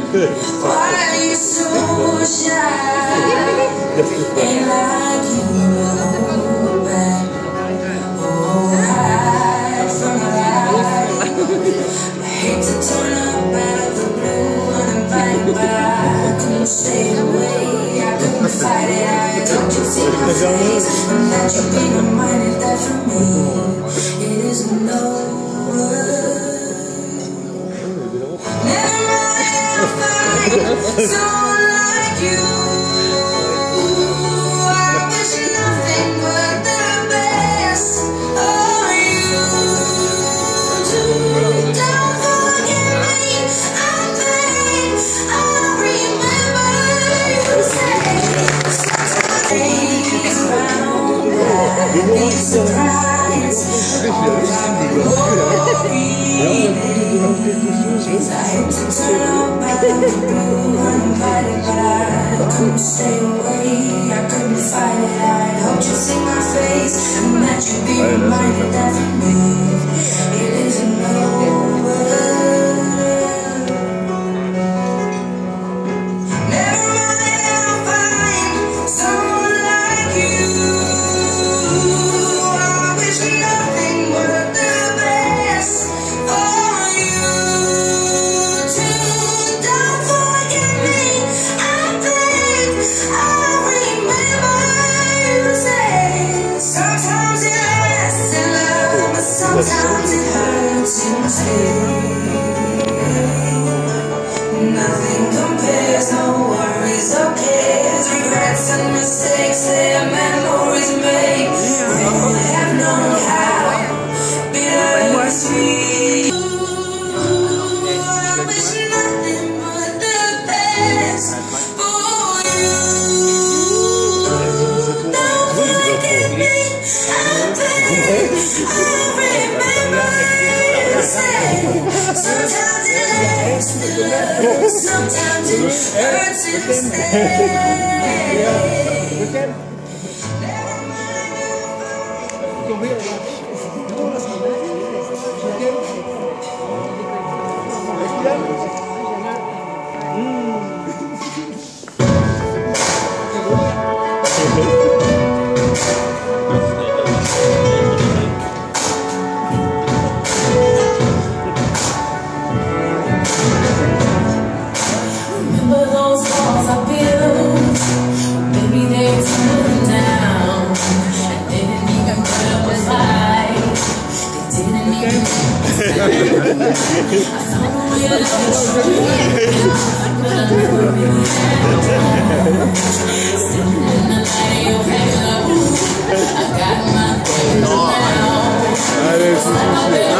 Why are you so shy? Ain't like you back. Oh, hide from the light. I hate to turn up out of the blue uninvited, but I couldn't stay away. I couldn't fight it. I told you see my face, and that you be reminded that for me it isn't over. Never mind, I'll find someone like you. I wish nothing but the best for you too. Don't forget me, I think I'll remember you say sometimes round back, be surprised. I hate to turn up out of the blue uninvited, but I couldn't stay away. I couldn't fight it. I hoped you'd see my face, and that you'd be reminded that for me it isn't over. Never mind, I'll find someone like you. I wish nothing but the best for you too. Don't forget me, I think I'll remember you say sometimes it lasts in love, but sometimes it hurts instead. Nothing compares, no worries or cares, regrets and mistakes, their memories made. When they have known how bitter and sweet. I wish nothing but the best for you. Don't forget me, I think I'll remember you say sometimes it lasts in love, sometimes it hurts instead. Never mind, remember those walls I built? Maybe they turned down. I didn't even put up a fight. They didn't even I found a way to let you in, but I never really had one. Sitting in the light of your halo, I got my things now.